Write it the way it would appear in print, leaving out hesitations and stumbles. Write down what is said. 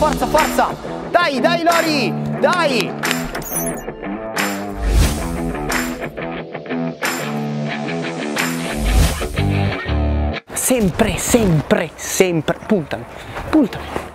forza, forza! Dai, dai Lori, dai! Sempre, sempre, sempre, puntami, puntami.